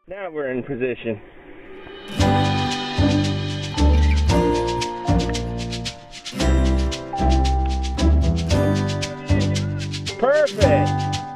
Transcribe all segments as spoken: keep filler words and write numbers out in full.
Now we're in position. Perfect.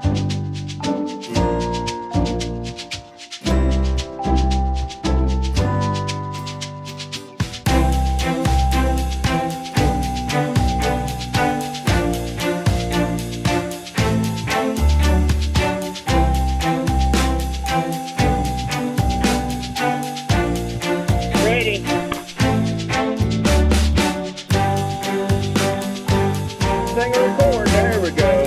Record. There we go.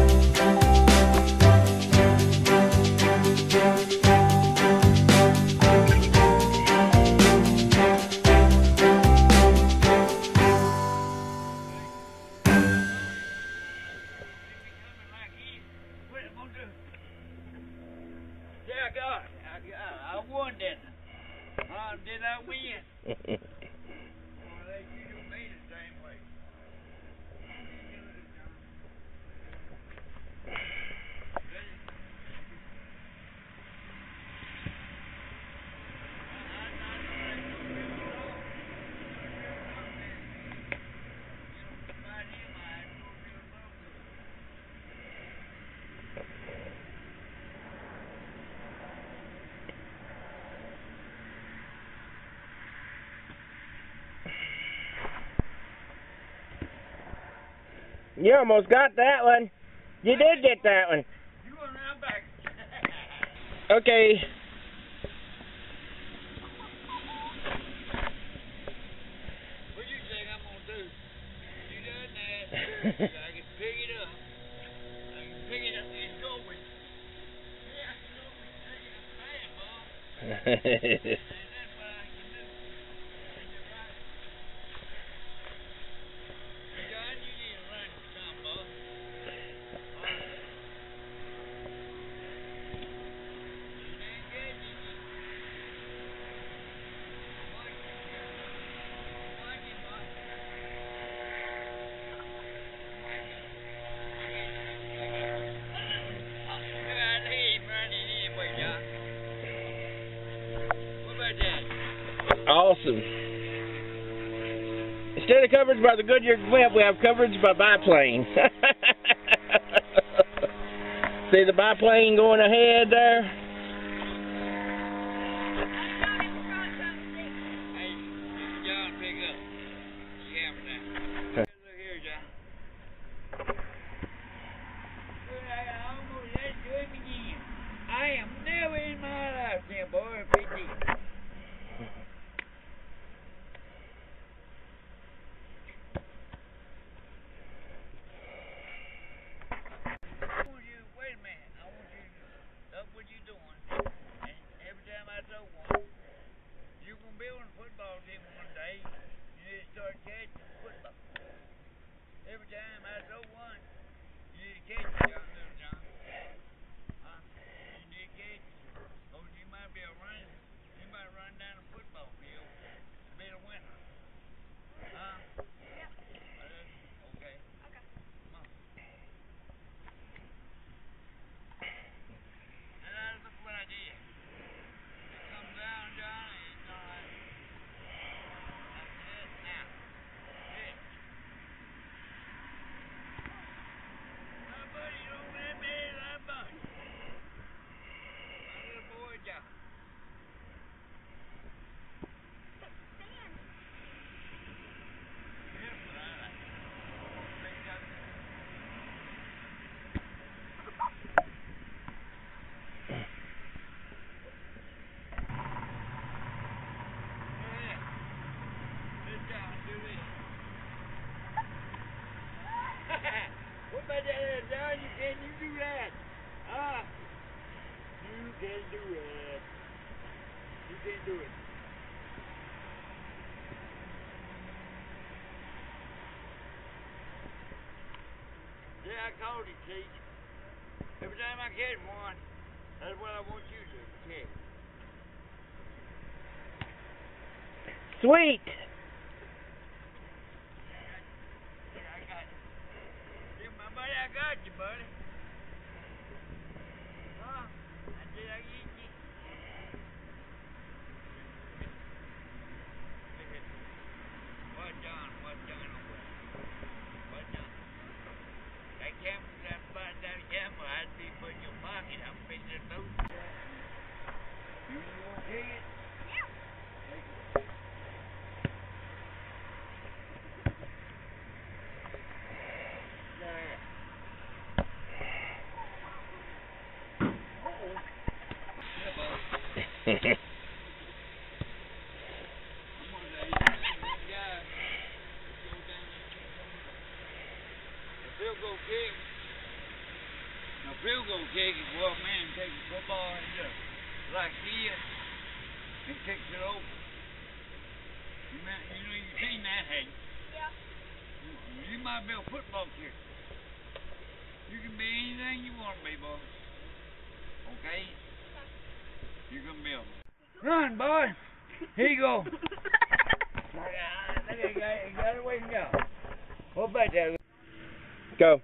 Yeah, I got it. I, I, I won, didn't I? Uh, did I win? Well, they you do me the same way. You almost got that one. You did get that one. You going around back. Okay. What do you think I'm going to do? You done that. I can pick it up. I can pick it up and it's going. Yeah, it's going. Take it fast, Bob. Awesome. Instead of coverage by the Goodyear Web, we have coverage by biplane. See the biplane going ahead there? Hey, John, pick up. Camera down. Look here, John. I almost had to do it again. I am never in my life, then, boy, fifty. Every time I throw one, you need to catch it, John, little John. Huh? You need to catch it. Or you might be a running, you might run down a football field and be a winner. Huh? Yep. Uh, okay. Okay. Come on. And uh, look what I did. It comes down, John, and it's all right. That's it. Now. Hit. What about that, John? You can you do that? Ah, you can do it. You can do it. Yeah, I called it, see? Every time I catch one, that's what I want you to catch. Sweet. I got you, buddy. Huh? I did I get you? field goal kick and go up man and take the football and just like this and kicks it over. You, might, you know you've seen that, hey? Yeah. You, you might be a football kicker. You can be anything you want to be, boy. Okay? You can be a run, boy. Here you go. I think you got, you got it where you can go. What about that? Go.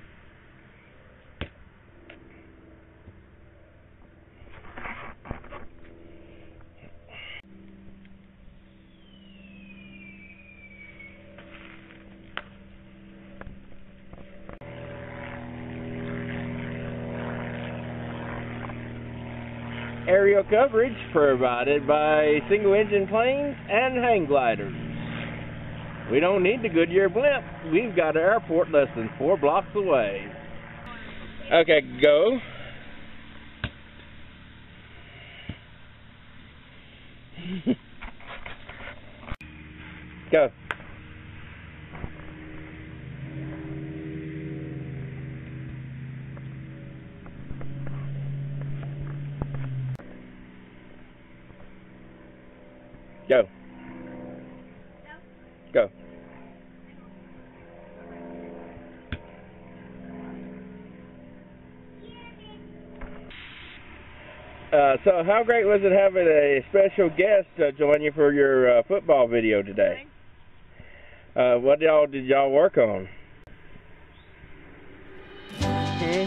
Aerial coverage provided by single engine planes and hang gliders. We don't need the Goodyear blimp. We've got an airport less than four blocks away. Okay, go. Go. Go. Go. Uh, so how great was it having a special guest uh, join you for your uh, football video today? Uh, what y'all did y'all work on? Hmm?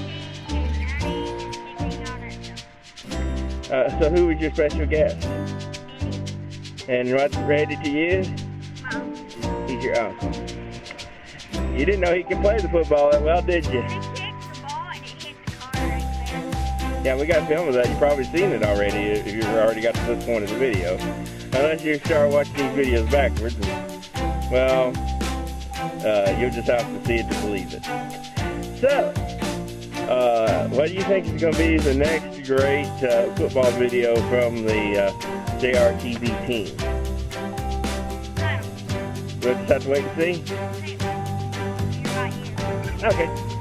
Uh, so who was your special guest? And what's ready to use? Mom. He's your uncle. You didn't know he could play the football that well, did you? He kicked the ball and it hit the car right there. Yeah, we got film of that. You've probably seen it already if you've already got to this point of the video. Unless you start watching these videos backwards. And, well, uh, you'll just have to see it to believe it. So, uh, what do you think is going to be the next great uh, football video from the uh, J R T V team? I don't know. We'll just have to wait and see? You're right here. Okay.